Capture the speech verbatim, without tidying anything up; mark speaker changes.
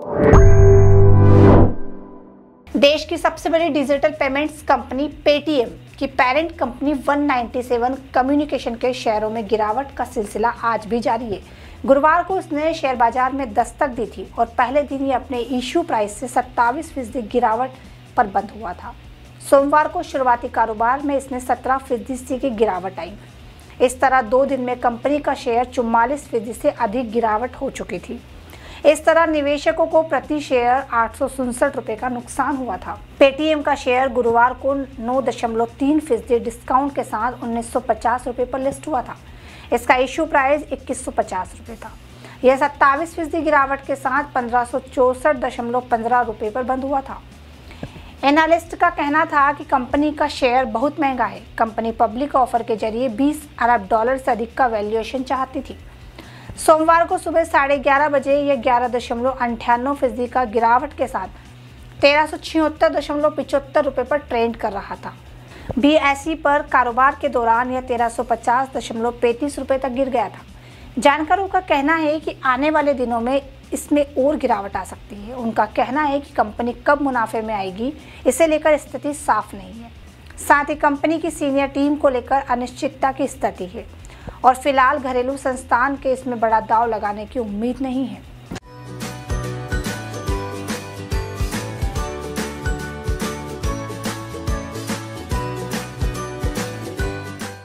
Speaker 1: देश की सबसे बड़ी डिजिटल पेमेंट्स कंपनी पेटीएम की पेरेंट कंपनी एक सौ सत्तानवे कम्युनिकेशन के शेयरों में गिरावट का सिलसिला आज भी जारी है। गुरुवार को इसने शेयर बाजार में दस्तक दी थी और पहले दिन ही अपने इश्यू प्राइस से सत्ताईस फीसदी गिरावट पर बंद हुआ था। सोमवार को शुरुआती कारोबार में इसने सत्रह फीसदी की गिरावट आई। इस तरह दो दिन में कंपनी का शेयर चौवालीस फीसदी से अधिक गिरावट हो चुकी थी। इस तरह निवेशकों को प्रति शेयर आठ सौ उनसठ रुपये का नुकसान हुआ था। पेटीएम का शेयर गुरुवार को नौ दशमलव तीन फीसदी डिस्काउंट के साथ उन्नीस सौ पचास रुपये पर लिस्ट हुआ था। इसका इश्यू प्राइस इक्कीस सौ पचास रुपये था। यह सत्ताईस फीसदी गिरावट के साथ पंद्रह सौ चौसठ दशमलव पंद्रह रुपये पर बंद हुआ था। एनालिस्ट का कहना था कि कंपनी का शेयर बहुत महंगा है। कंपनी पब्लिक ऑफर के जरिए बीस अरब डॉलर से अधिक का वैल्यूएशन चाहती थी। सोमवार को सुबह साढ़े ग्यारह बजे यह ग्यारह दशमलव अंठानवे फीसदी का गिरावट के साथ तेरह सौ छिहत्तर दशमलव पिचहत्तर रुपये पर ट्रेंड कर रहा था। बीएसई पर कारोबार के दौरान यह तेरह सौ पचास दशमलव पैंतीस रुपये तक गिर गया था। जानकारों का कहना है कि आने वाले दिनों में इसमें और गिरावट आ सकती है। उनका कहना है कि कंपनी कब मुनाफे में आएगी, इसे लेकर स्थिति साफ नहीं है। साथ ही कंपनी की सीनियर टीम को लेकर अनिश्चितता की स्थिति है और फिलहाल घरेलू संस्थान के इसमें बड़ा दांव लगाने की उम्मीद नहीं है।